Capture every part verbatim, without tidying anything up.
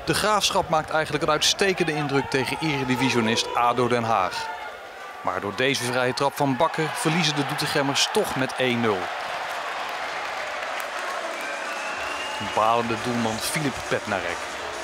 De Graafschap maakt eigenlijk een uitstekende indruk tegen eredivisionist A D O Den Haag. Maar door deze vrije trap van Bakker verliezen de Doetinchemmers toch met één nul. Balende doelman Filip Bednarek.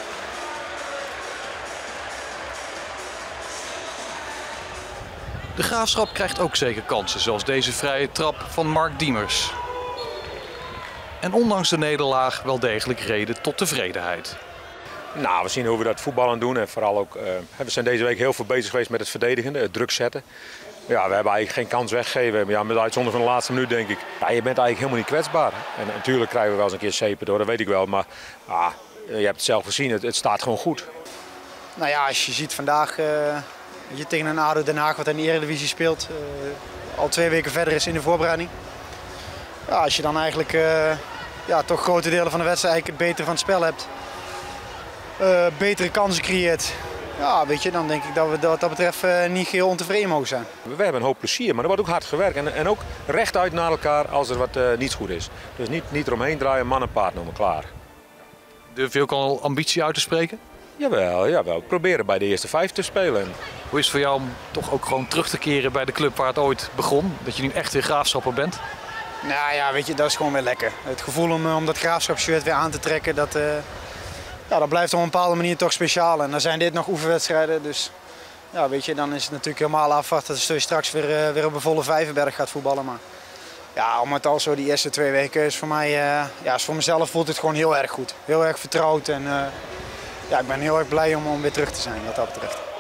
De Graafschap krijgt ook zeker kansen, zoals deze vrije trap van Mark Diemers. En ondanks de nederlaag wel degelijk reden tot tevredenheid. Nou, we zien hoe we dat voetballen doen en vooral ook, uh, we zijn deze week heel veel bezig geweest met het verdedigende, het druk zetten. Ja, we hebben eigenlijk geen kans weggegeven, ja, met uitzondering van de laatste minuut denk ik. Ja, je bent eigenlijk helemaal niet kwetsbaar. En natuurlijk krijgen we wel eens een keer zeepen door, dat weet ik wel, maar ah, je hebt het zelf gezien, het, het staat gewoon goed. Nou ja, als je ziet vandaag uh, je tegen een A D O Den Haag wat in de Eredivisie speelt, uh, al twee weken verder is in de voorbereiding. Ja, als je dan eigenlijk uh, ja, toch grote delen van de wedstrijd eigenlijk het betere van het spel hebt. Uh, betere kansen creëert. Ja, weet je, dan denk ik dat we wat dat betreft uh, niet heel ontevreden mogen zijn. We hebben een hoop plezier, maar er wordt ook hard gewerkt. En, en ook rechtuit naar elkaar als er wat uh, niet goed is. Dus niet, niet eromheen draaien, man en paard noemen, klaar. Durf je ook al ambitie uit te spreken? Jawel, jawel. We proberen bij de eerste vijf te spelen. Hoe is het voor jou om toch ook gewoon terug te keren bij de club waar het ooit begon? Dat je nu echt weer Graafschapper bent? Nou ja, weet je, dat is gewoon weer lekker. Het gevoel om, om dat Graafschapshirt weer aan te trekken, dat... Uh... Ja, dat blijft op een bepaalde manier toch speciaal. En dan zijn dit nog oefenwedstrijden. Dus ja, weet je, dan is het natuurlijk helemaal afwachten dat je straks weer, uh, weer op een volle Vijverberg gaat voetballen. Maar ja, om het al zo die eerste twee weken is voor mij, uh, ja, is voor mezelf voelt het gewoon heel erg goed. Heel erg vertrouwd en uh, ja, ik ben heel erg blij om, om weer terug te zijn wat dat betreft.